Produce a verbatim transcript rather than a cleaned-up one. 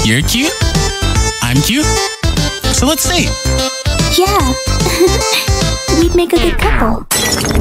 You're cute. I'm cute. So let's date. Yeah. We'd make a good couple.